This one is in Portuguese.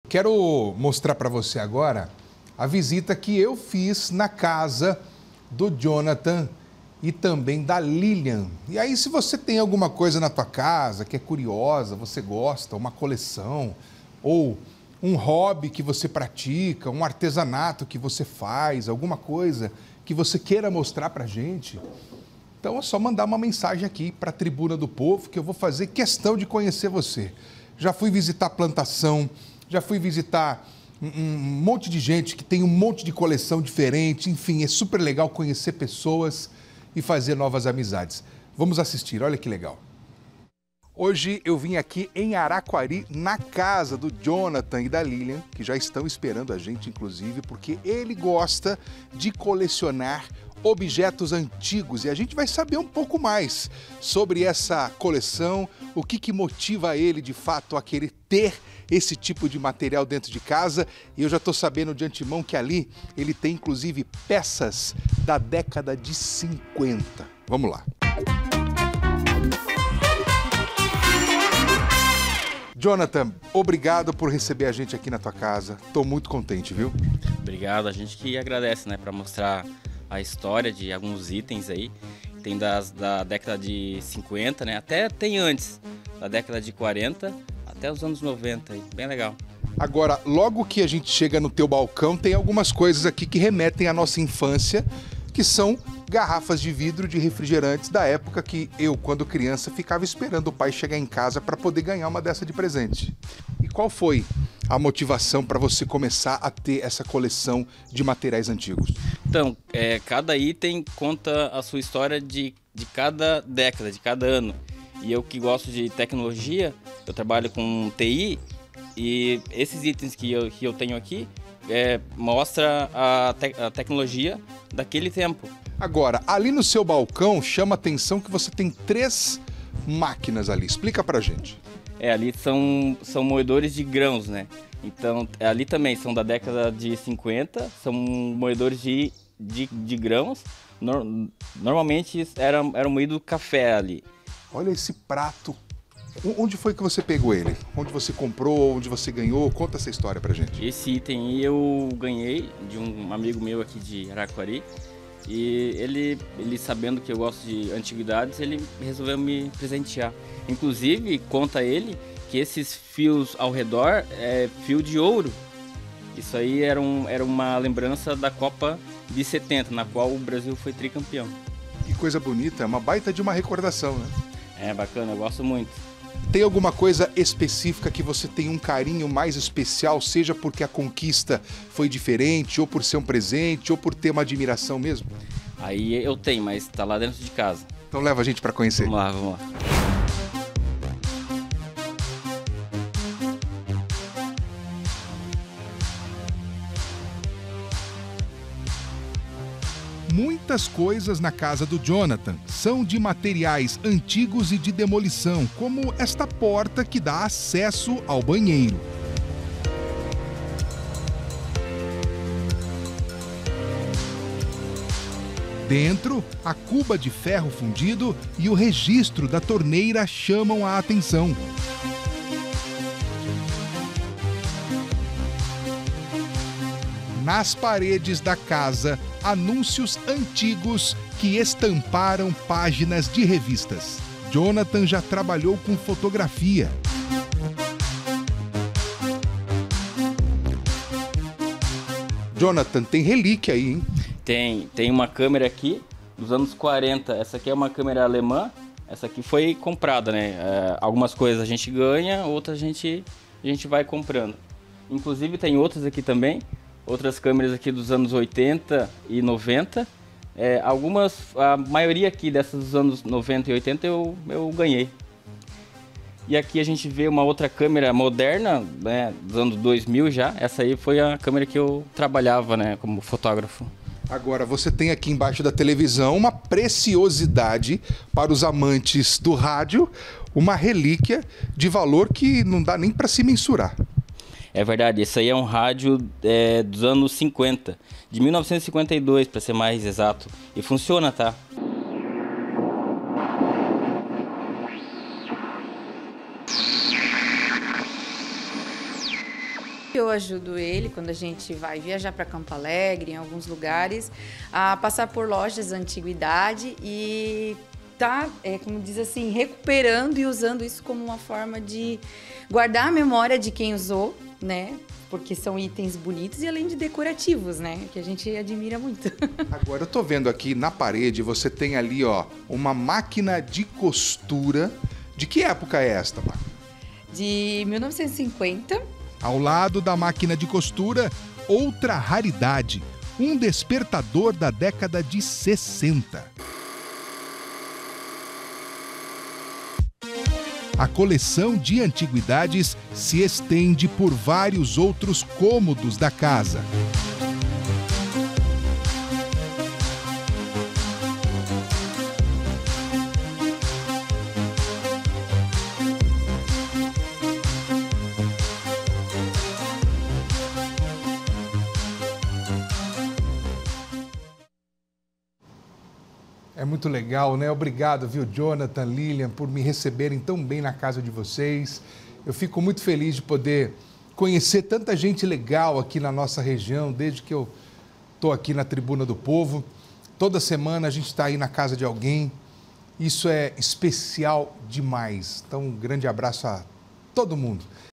Quero mostrar para você agora a visita que eu fiz na casa do Jonathan e também da Lilian. E aí, se você tem alguma coisa na tua casa que é curiosa, você gosta, uma coleção, ou um hobby que você pratica, um artesanato que você faz, alguma coisa que você queira mostrar pra gente, então é só mandar uma mensagem aqui para a Tribuna do Povo que eu vou fazer questão de conhecer você. Já fui visitar a plantação, já fui visitar um monte de gente que tem um monte de coleção diferente, enfim, é super legal conhecer pessoas e fazer novas amizades. Vamos assistir, olha que legal. Hoje eu vim aqui em Araquari, na casa do Jonathan e da Lilian, que já estão esperando a gente, inclusive, porque ele gosta de colecionar objetos antigos e a gente vai saber um pouco mais sobre essa coleção, o que motiva ele de fato a querer ter esse tipo de material dentro de casa. E eu já estou sabendo de antemão que ali ele tem inclusive peças da década de 50. Vamos lá. Jonathan, obrigado por receber a gente aqui na tua casa. Estou muito contente, viu? Obrigado, a gente que agradece, né, para mostrar a história de alguns itens aí. Tem da década de 50, né? Até tem antes, da década de 40 até os anos 90, aí. Bem legal. Agora, logo que a gente chega no teu balcão, tem algumas coisas aqui que remetem à nossa infância, que são garrafas de vidro de refrigerantes da época que eu, quando criança, ficava esperando o pai chegar em casa para poder ganhar uma dessa de presente. E qual foi a motivação para você começar a ter essa coleção de materiais antigos? Então, cada item conta a sua história de cada década, de cada ano. E eu que gosto de tecnologia, eu trabalho com TI, e esses itens que eu tenho aqui mostra a tecnologia daquele tempo. Agora, ali no seu balcão, chama a atenção que você tem 3 máquinas ali. Explica pra gente. Ali são moedores de grãos, né? Então, ali também são da década de 50, são moedores de grãos. Normalmente era moído café ali. Olha esse prato. Onde foi que você pegou ele? Onde você comprou? Onde você ganhou? Conta essa história pra gente. Esse item eu ganhei de um amigo meu aqui de Araquari. E ele sabendo que eu gosto de antiguidades, ele resolveu me presentear. Inclusive, conta ele que esses fios ao redor é fio de ouro. Isso aí era uma lembrança da Copa de 70, na qual o Brasil foi tricampeão. Que coisa bonita, é uma baita de uma recordação, né? É bacana, eu gosto muito. Tem alguma coisa específica que você tem um carinho mais especial, seja porque a conquista foi diferente, ou por ser um presente, ou por ter uma admiração mesmo? Aí eu tenho, mas tá lá dentro de casa. Então leva a gente para conhecer. Vamos lá, vamos lá. Muitas coisas na casa do Jonathan são de materiais antigos e de demolição, como esta porta que dá acesso ao banheiro. Dentro, a cuba de ferro fundido e o registro da torneira chamam a atenção. Nas paredes da casa, anúncios antigos que estamparam páginas de revistas. Jonathan já trabalhou com fotografia. Jonathan, tem relíquia aí, hein? Tem uma câmera aqui dos anos 40. Essa aqui é uma câmera alemã. Essa aqui foi comprada, né? Algumas coisas a gente ganha, outras a gente vai comprando. Inclusive tem outras aqui também. Outras câmeras aqui dos anos 80 e 90. A maioria aqui dessas dos anos 90 e 80 eu ganhei. E aqui a gente vê uma outra câmera moderna, né, dos anos 2000 já. Essa aí foi a câmera que eu trabalhava, né, como fotógrafo. Agora, você tem aqui embaixo da televisão uma preciosidade para os amantes do rádio, uma relíquia de valor que não dá nem para se mensurar. É verdade, esse aí é um rádio dos anos 50, de 1952 para ser mais exato, e funciona, tá? eu ajudo ele, quando a gente vai viajar para Campo Alegre, em alguns lugares, a passar por lojas de antiguidade e tá, como diz assim, recuperando e usando isso como uma forma de guardar a memória de quem usou, né? Porque são itens bonitos e além de decorativos, né? Que a gente admira muito. Agora eu tô vendo aqui na parede, você tem ali, ó, uma máquina de costura. De que época é esta, Marco? De 1950. Ao lado da máquina de costura, outra raridade, um despertador da década de 60. A coleção de antiguidades se estende por vários outros cômodos da casa. É muito legal, né? Obrigado, viu, Jonathan, Lilian, por me receberem tão bem na casa de vocês. Eu fico muito feliz de poder conhecer tanta gente legal aqui na nossa região, desde que eu estou aqui na Tribuna do Povo. Toda semana a gente está aí na casa de alguém. Isso é especial demais. Então, um grande abraço a todo mundo.